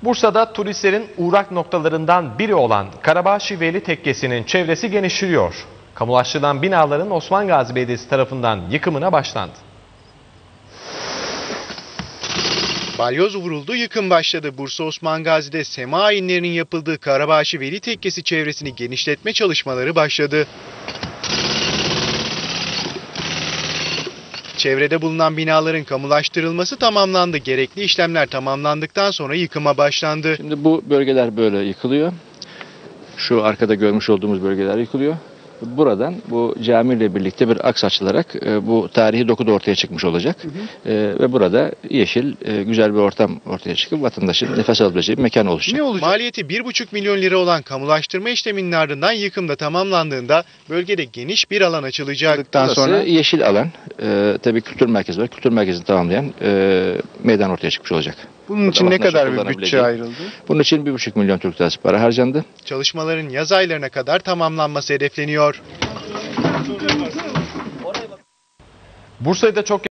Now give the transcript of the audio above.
Bursa'da turistlerin uğrak noktalarından biri olan Karabağ Veli Tekkesi'nin çevresi genişliyor. Kamulaştırılan binaların Osman Gazi Belediyesi tarafından yıkımına başlandı. Balyoz vuruldu, yıkım başladı. Bursa Osman Gazi'de sema ayinlerinin yapıldığı Karabağ Veli Tekkesi çevresini genişletme çalışmaları başladı. Çevrede bulunan binaların kamulaştırılması tamamlandı. Gerekli işlemler tamamlandıktan sonra yıkıma başlandı. Şimdi bu bölgeler böyle yıkılıyor. Şu arkada görmüş olduğumuz bölgeler yıkılıyor. Buradan bu camiyle birlikte bir aks açılarak bu tarihi doku da ortaya çıkmış olacak. Ve burada yeşil, güzel bir ortam ortaya çıkıp vatandaşın nefes alabileceği bir mekan oluşacak. Ne olacak? Maliyeti 1,5 milyon lira olan kamulaştırma işleminin ardından yıkım da tamamlandığında bölgede geniş bir alan açılacak. Burası sonra yeşil alan, tabii kültür merkezi var. Kültür merkezini tamamlayan meydan ortaya çıkmış olacak. Bunun için ne kadar bir bütçe ayrıldı? Bunun için 1,5 milyon Türk lirası para harcandı. Çalışmaların yaz aylarına kadar tamamlanması hedefleniyor. Bursa'da çok